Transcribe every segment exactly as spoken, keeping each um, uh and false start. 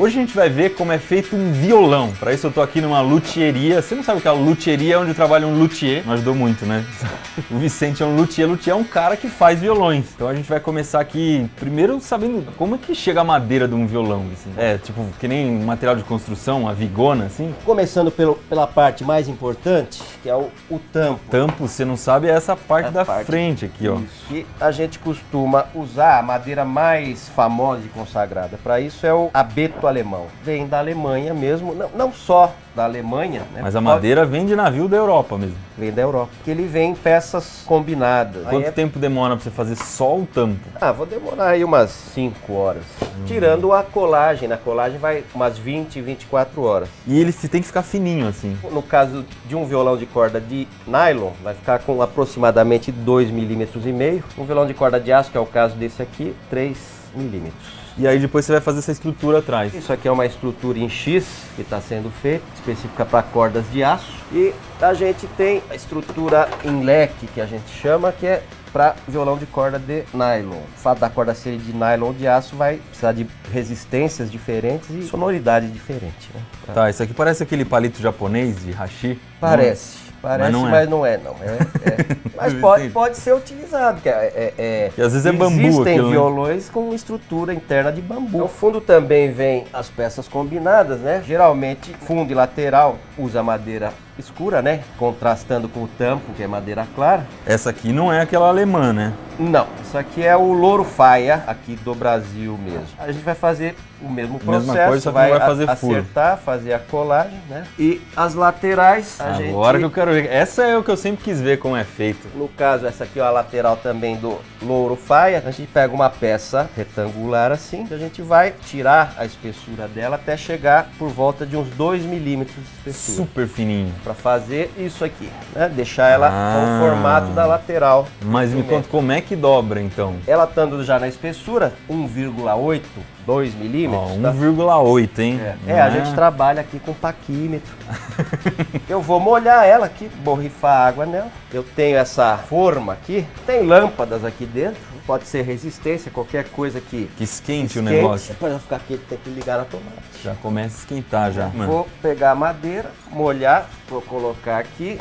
Hoje a gente vai ver como é feito um violão. Para isso eu tô aqui numa luthieria. Você não sabe o que é luthieria? É onde trabalha um luthier. Não ajudou muito, né? O Vicente é um luthier. Luthier é um cara que faz violões. Então a gente vai começar aqui, primeiro sabendo como é que chega a madeira de um violão. Assim. É, tipo, que nem um material de construção, a vigona, assim. Começando pelo, pela parte mais importante, que é o, o tampo. Tampo, você não sabe, é essa parte a da parte, frente aqui, ó. Isso. E a gente costuma usar a madeira mais famosa e consagrada. Para isso é o abeto alemão. Vem da Alemanha mesmo, não, não só da Alemanha, né? Mas a madeira vem de navio da Europa mesmo. Vem da Europa. Que ele vem em peças combinadas. Quanto é... tempo demora pra você fazer só o tampo? Ah, vou demorar aí umas cinco horas. Hum. Tirando a colagem. Na colagem vai umas vinte, vinte e quatro horas. E ele tem que ficar fininho assim? No caso de um violão de corda de nylon, vai ficar com aproximadamente dois milímetros e meio. Um violão de corda de aço, que é o caso desse aqui, três milímetros. E aí depois você vai fazer essa estrutura atrás. Isso aqui é uma estrutura em X que está sendo feita, específica para cordas de aço. E a gente tem a estrutura em leque, que a gente chama, que é para violão de corda de nylon. O fato da corda ser de nylon ou de aço vai precisar de resistências diferentes e sonoridade diferente, né? Tá, isso aqui parece aquele palito japonês de hashi? Parece. Parece, mas não é, mas não. É, não. É, é. Mas pode, pode ser utilizado. Que, é, é, que às vezes é bambu. Existem aquilo, violões né? com estrutura interna de bambu. No fundo também vem as peças combinadas, né? Geralmente, fundo e lateral usa madeira escura, né? Contrastando com o tampo, que é madeira clara. Essa aqui não é aquela alemã, né? Não, isso aqui é o louro faia, aqui do Brasil mesmo. A gente vai fazer o mesmo processo, Mesma coisa, só que vai não vai fazer furo. Acertar, fazer a colagem, né? E as laterais, a Agora gente... Agora que eu quero ver. Essa é o que eu sempre quis ver como é feito. No caso, essa aqui é a lateral também do louro faia. A gente pega uma peça retangular assim, a gente vai tirar a espessura dela até chegar por volta de uns dois milímetros de espessura. Super fininho. Para fazer isso aqui, né? Deixar ela ah, com o formato da lateral. Mas me conta como é que dobra então? Ela estando já na espessura, um vírgula oito, dois milímetros. um vírgula oito, hein? É, é, a gente trabalha aqui com paquímetro. Eu vou molhar ela aqui, borrifar água nela. Eu tenho essa forma aqui, tem lâmpadas aqui dentro. Pode ser resistência, qualquer coisa que... Que esquente, esquente o negócio. Para ficar quente tem que ligar na tomada. Já começa a esquentar já. Mano. Vou pegar a madeira, molhar, vou colocar aqui.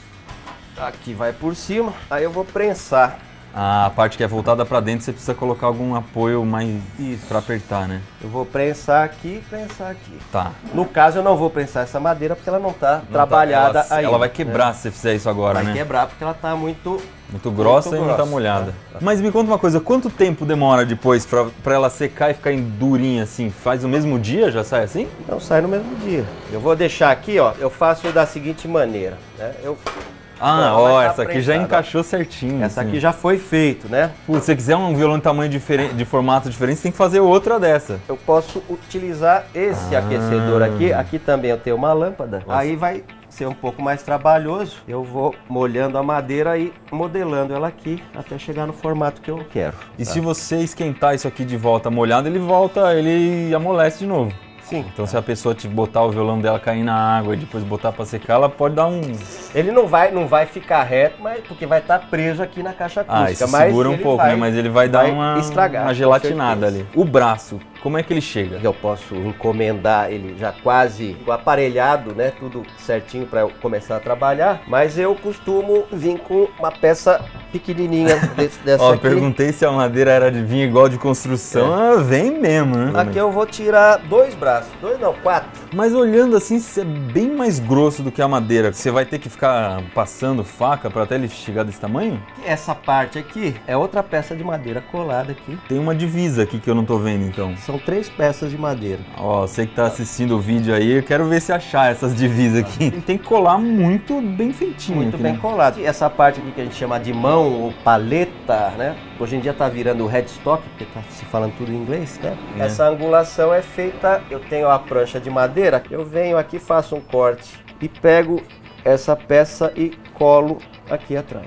Aqui vai por cima, aí eu vou prensar. Ah, a parte que é voltada para dentro, você precisa colocar algum apoio mais para apertar, né? Eu vou prensar aqui e prensar aqui. Tá. No caso, eu não vou prensar essa madeira porque ela não está trabalhada tá, ela, ainda. Ela vai quebrar né? se você fizer isso agora, vai né? Vai quebrar porque ela está muito... Muito grossa muito e grossa, não tá molhada. Tá? Mas me conta uma coisa, quanto tempo demora depois para ela secar e ficar durinha assim? Faz no mesmo dia? Já sai assim? Não, sai no mesmo dia. Eu vou deixar aqui, ó, eu faço da seguinte maneira, né? Eu... Ah, ó, ó essa aqui já encaixou certinho. Essa assim. aqui já foi feito, né? Putz, se você quiser um violão de tamanho diferente, de formato diferente, você tem que fazer outra dessa. Eu posso utilizar esse ah. aquecedor aqui. Aqui também eu tenho uma lâmpada. Nossa. Aí vai ser um pouco mais trabalhoso. Eu vou molhando a madeira e modelando ela aqui até chegar no formato que eu quero. E tá? se você esquentar isso aqui de volta molhado, ele volta, ele amolece de novo. Sim. Então se a pessoa te botar o violão dela cair na água e depois botar para secar, ela pode dar um... Ele não vai, não vai ficar reto, mas porque vai estar preso aqui na caixa acústica. Ah, isso mas segura um pouco, vai, né? Mas ele vai dar vai uma, estragar, uma gelatinada ali. O braço, como é que ele chega? Eu posso encomendar ele já quase aparelhado, né? Tudo certinho para eu começar a trabalhar. Mas eu costumo vir com uma peça pequenininha desse, dessa Ó, aqui. Perguntei se a madeira era de vinho igual de construção. É. Ah, vem mesmo, né? Aqui eu vou tirar dois braços. Dois não, quatro. Mas olhando assim, é bem mais grosso do que a madeira. Você vai ter que ficar passando faca para até ele chegar desse tamanho? Essa parte aqui é outra peça de madeira colada aqui. Tem uma divisa aqui que eu não tô vendo, então. São três peças de madeira. Ó, você que tá assistindo o vídeo aí, eu quero ver se achar essas divisas aqui. Ele tem que colar muito bem feitinho. Muito aqui, bem né? colado. E essa parte aqui que a gente chama de mão ou paleta, né? Hoje em dia tá virando headstock, porque tá se falando tudo em inglês, né? É. Essa angulação é feita, eu tenho a prancha de madeira, eu venho aqui, faço um corte e pego essa peça e colo aqui atrás.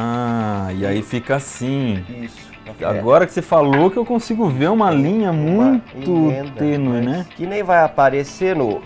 Ah, e aí fica assim. Isso. Agora que você falou que eu consigo ver uma linha muito tênue, né? Que nem vai aparecer no, no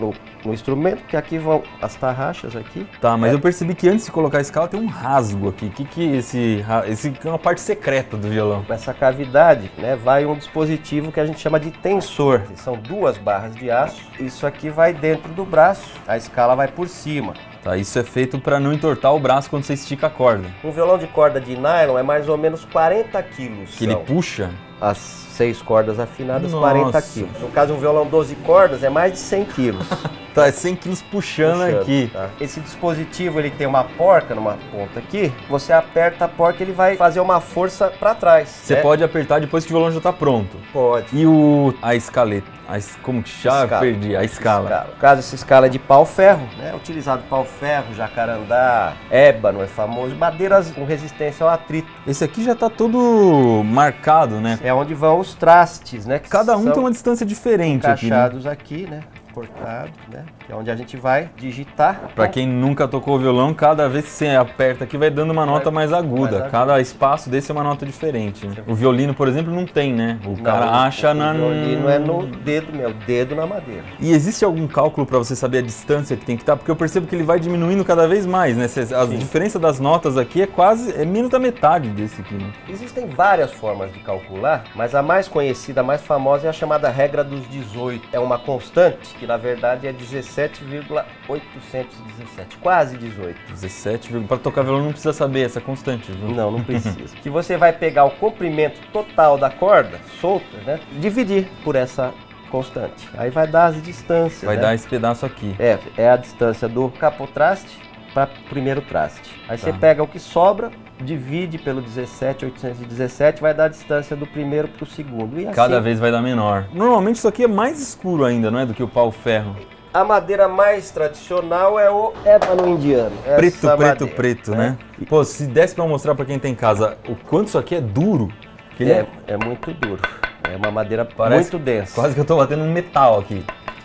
no instrumento, que aqui vão as tarraxas aqui. Tá, mas é. eu percebi que antes de colocar a escala tem um rasgo aqui. O que que esse, esse é uma parte secreta do violão? Nessa cavidade, né, vai um dispositivo que a gente chama de tensor. São duas barras de aço. Isso aqui vai dentro do braço, a escala vai por cima. Tá, isso é feito para não entortar o braço quando você estica a corda. Um violão de corda de nylon é mais ou menos quarenta quilos. Que ele puxa? As seis cordas afinadas, Nossa. quarenta quilos. No caso, um violão doze cordas é mais de cem quilos. Tá, é cem quilos puxando, puxando aqui. Tá. Esse dispositivo, ele tem uma porca numa ponta aqui. Você aperta a porca, ele vai fazer uma força para trás. Você né? pode apertar depois que o violão já tá pronto. Pode. E o a escaleta? A, como que chama? Escala. Perdi. A escala. escala. No caso, essa escala é de pau-ferro, né? Utilizado pau-ferro, jacarandá, ébano é famoso. Madeiras com resistência ao atrito. Esse aqui já tá todo marcado, né? É onde vão os trastes, né? Que Cada um são tem uma distância diferente aqui, né? encaixados aqui, né? Cortado, né? Que é onde a gente vai digitar. Pra quem nunca tocou violão, cada vez que você aperta aqui vai dando uma nota Vai mais aguda. mais Cada espaço desse é uma nota diferente. Né? O violino, por exemplo, não tem, né? O Não, cara o- acha o na... violino é no dedo, meu, dedo na madeira. E existe algum cálculo pra você saber a distância que tem que estar? Porque eu percebo que ele vai diminuindo cada vez mais, né? Cê- A Sim. diferença das notas aqui é quase, é menos da metade desse aqui, né? Existem várias formas de calcular, mas a mais conhecida, a mais famosa é a chamada regra dos dezoito. É uma constante que na verdade é dezessete vírgula oitocentos e dezessete, quase dezoito. dezessete, para tocar violão não precisa saber essa constante, viu? Não, não precisa. Que você vai pegar o comprimento total da corda, solta, né? Dividir por essa constante. Aí vai dar as distâncias, Vai né? dar esse pedaço aqui. É, é a distância do capotraste para primeiro traste. Aí Tá. você pega o que sobra, divide pelo dezessete mil oitocentos e dezessete, vai dar a distância do primeiro para o segundo. E Cada assim, vez vai dar menor. Normalmente isso aqui é mais escuro ainda, não é? Do que o pau-ferro. a madeira mais tradicional é o ébano indiano. Essa Preto, preto, madeira, preto, né? Pô, se desse pra mostrar pra quem tem em casa o quanto isso aqui é duro, que ele É, é muito duro. É uma madeira Parece muito densa. quase que eu tô batendo um metal aqui.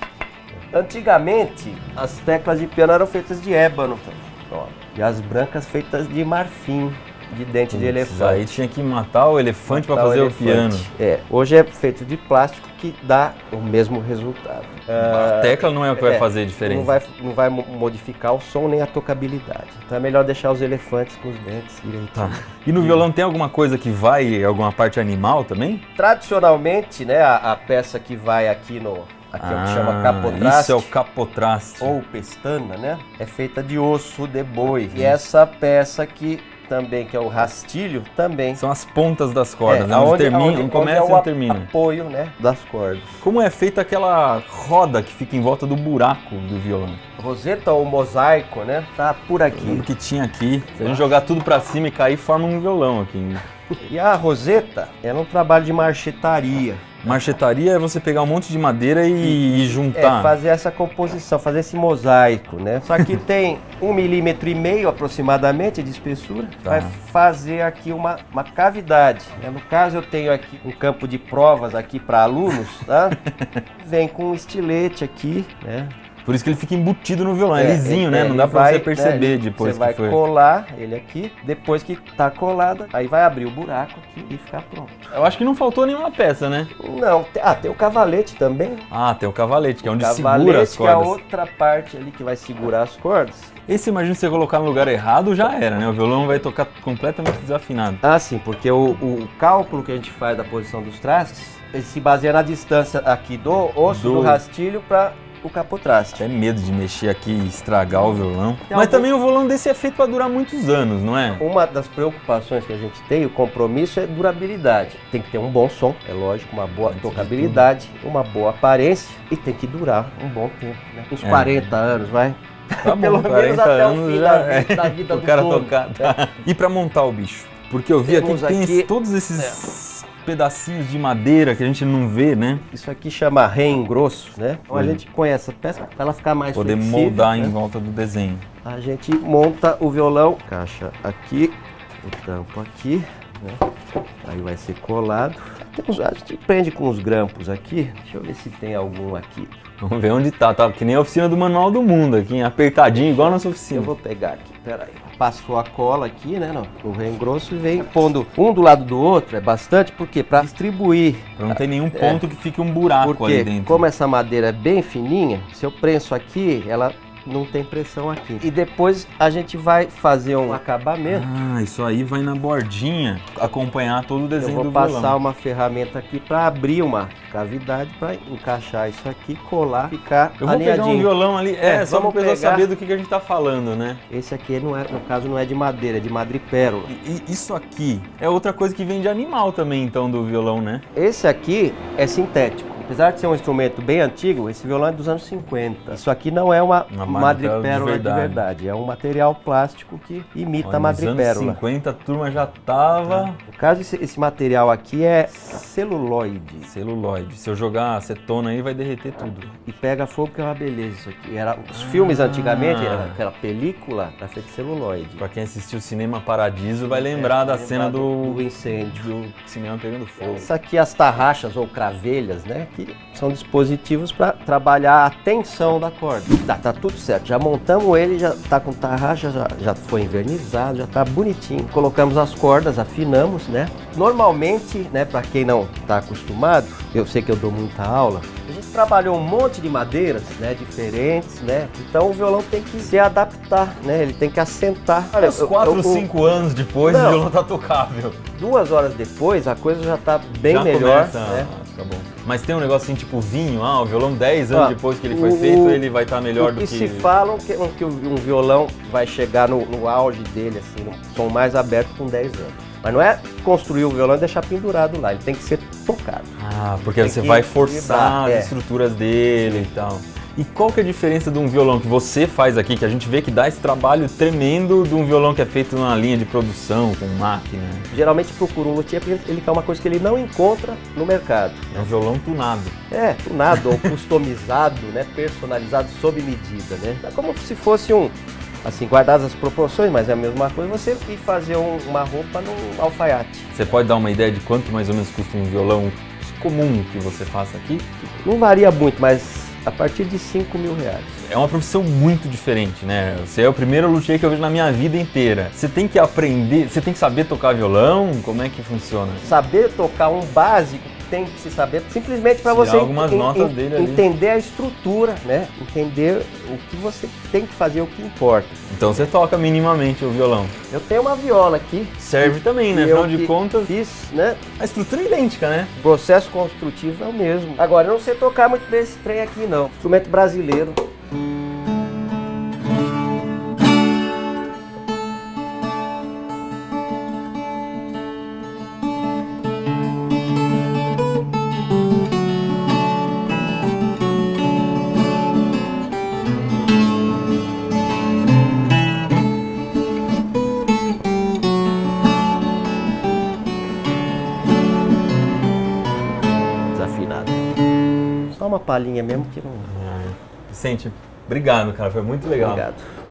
Antigamente, as teclas de piano eram feitas de ébano. Ó, e as brancas feitas de marfim, de dente de elefante. Aí tinha que matar o elefante pra Matar fazer o, elefante. piano. É, hoje é feito de plástico que dá o mesmo resultado. A tecla não é o que vai fazer a diferença. Não vai, não vai mo- modificar o som nem a tocabilidade. Então é melhor deixar os elefantes com os dentes direitinho. Tá. E no violão tem alguma coisa que vai, alguma parte animal também? Tradicionalmente, né, a, a peça que vai aqui no... Aqui é o que chama capotraste. Isso é o capotraste. Ou pestana, né? É feita de osso de boi. E essa peça aqui também, que é o rastilho, também. São as pontas das cordas, é, né? Onde aonde- termina, aonde- onde começa onde e é o onde termina. apoio, né, das cordas. Como é feita aquela roda que fica em volta do buraco do violão? Roseta ou mosaico, né? Tá por O aqui. que tinha aqui, se a gente jogar tudo pra cima e cair, forma um violão aqui. E a roseta é um trabalho de marchetaria. Marchetaria é você pegar um monte de madeira e, e juntar. É, fazer essa composição, fazer esse mosaico, né? Só que tem um milímetro e meio aproximadamente de espessura. Tá. Vai fazer aqui uma, uma cavidade, né? No caso eu tenho aqui um campo de provas aqui para alunos, tá? Vem com um estilete aqui, né? Por isso que ele fica embutido no violão, é, É, lisinho, é, né? Não ele dá pra vai, você perceber né, depois Você vai que foi. colar ele aqui, depois que tá colado, aí vai abrir o buraco aqui e ficar pronto. Eu acho que não faltou nenhuma peça, né? Não, te- ah, tem o cavalete também. Ah, tem o cavalete, que é onde Cavalete, segura as que é a cordas. outra parte ali que vai segurar as cordas. Esse, imagina você colocar no lugar errado, já era, né? O violão vai tocar completamente desafinado. Ah, sim, porque o, o cálculo que a gente faz da posição dos trastes, ele se baseia na distância aqui do osso do, Do- rastilho para o capotraste. Até medo de mexer aqui e estragar o violão. Tem Mas algum- também o violão desse é feito pra durar muitos anos, não é? Uma das preocupações que a gente tem, o compromisso, é durabilidade. Tem que ter um bom som, é lógico, uma boa Antes de tocabilidade, uma boa aparência e tem que durar um bom tempo, né? Uns É. quarenta anos, vai. Tá bom, Pelo menos quarenta até o anos fim já da vida- da vida o do cara dono. tocar. Tá. E pra montar o bicho? Porque eu vi aqui Temos que tem aqui- esse- todos esses pedacinhos de madeira que a gente não vê, né? Isso aqui chama reengrosso, né? Então a Hum. gente põe essa peça para ela ficar mais Poder flexível, moldar né? em volta do desenho. A gente monta o violão, caixa aqui, o tampo aqui, né? Aí vai ser colado. Tem uns, a gente prende com os grampos aqui. Deixa eu ver se tem algum aqui. Vamos ver onde tá, tá? Que nem a oficina do Manual do Mundo aqui, hein? Apertadinho, igual a nossa oficina. Eu vou pegar aqui, peraí. Passou a cola aqui, né, no, no Rio Grosso e vem pondo um do lado do outro, é bastante, porque para distribuir. Pra não ter nenhum ponto é, que fique um buraco porque, ali dentro. Como essa madeira é bem fininha, se eu prenso aqui, ela não tem pressão aqui. E depois a gente vai fazer um acabamento. Ah, isso aí vai na bordinha acompanhar todo o desenho do violão. Eu vou passar uma ferramenta aqui para abrir uma cavidade para encaixar isso aqui, colar, ficar Eu vou alinhadinho. pegar um violão ali, é, é só para o pessoal pegar... saber do que, que a gente tá falando, né? Esse aqui, não é, no caso, não é de madeira, é de madrepérola. E, e isso aqui é outra coisa que vem de animal também, então, do violão, né? Esse aqui é sintético. Apesar de ser um instrumento bem antigo, esse violão é dos anos cinquenta. Isso aqui não é uma, uma madrepérola de verdade. de verdade, é um material plástico que imita Olha, a madrepérola. Nos anos cinquenta a turma já tava... No caso, esse, esse material aqui é celuloide. Celuloide. Se eu jogar acetona aí, vai derreter tudo. E pega fogo, que é uma beleza isso aqui. Era, os filmes ah. antigamente, era aquela película, era feita de celuloide. Pra quem assistiu Cinema Paradiso, vai lembrar é, da cena do... do incêndio. Do cinema pegando fogo. Isso aqui, as tarraxas ou cravelhas, né? Que são dispositivos para trabalhar a tensão da corda. Tá, tá tudo certo. Já montamos ele, já tá com tarraxa, já, já foi invernizado, já tá bonitinho. Colocamos as cordas, afinamos, né? Normalmente, né, para quem não tá acostumado, eu sei que eu dou muita aula, a gente trabalhou um monte de madeiras, né, diferentes, né? Então o violão tem que se adaptar, né? Ele tem que assentar. Olha, uns quatro, cinco anos depois, não, o violão tá tocável. Duas horas depois, a coisa já tá bem já melhor, começa, né? Tá bom. Mas tem um negócio assim, tipo vinho, ah, o violão dez anos ah, depois que ele foi o, feito, ele vai estar tá melhor do que... O que se falam que, que um violão vai chegar no, no auge dele, assim, no som mais aberto com dez anos. Mas não é construir o violão e deixar pendurado lá, ele tem que ser tocado. Ah, porque tem você vai forçar as é. estruturas dele e tal. E qual que é a diferença de um violão que você faz aqui, que a gente vê que dá esse trabalho tremendo, de um violão que é feito numa linha de produção, com máquina? Geralmente procura um luthier porque ele quer uma coisa que ele não encontra no mercado. É um violão tunado. É, tunado ou customizado, né, personalizado sob medida, né? É como se fosse um, assim, guardadas as proporções, mas é a mesma coisa você ir fazer um, uma roupa no alfaiate. Você pode dar uma ideia de quanto mais ou menos custa um violão comum que você faça aqui? Não varia muito, mas a partir de cinco mil reais. É uma profissão muito diferente, né? Você é o primeiro luthier que eu vejo na minha vida inteira. Você tem que aprender, você tem que saber tocar violão? Como é que funciona? Saber tocar um básico tem que se saber simplesmente para você algumas notas dele ali. Entender a estrutura, né? Entender o que você tem que fazer, o que importa. Então você toca minimamente o violão? Eu tenho uma viola aqui. Serve que, também, né? Afinal de contas, fiz, né? A estrutura é idêntica, né? O processo construtivo é o mesmo. Agora, eu não sei tocar muito bem esse trem aqui, não. Instrumento brasileiro. Só uma palhinha mesmo que não... Vicente, obrigado, cara. Foi muito legal. Obrigado.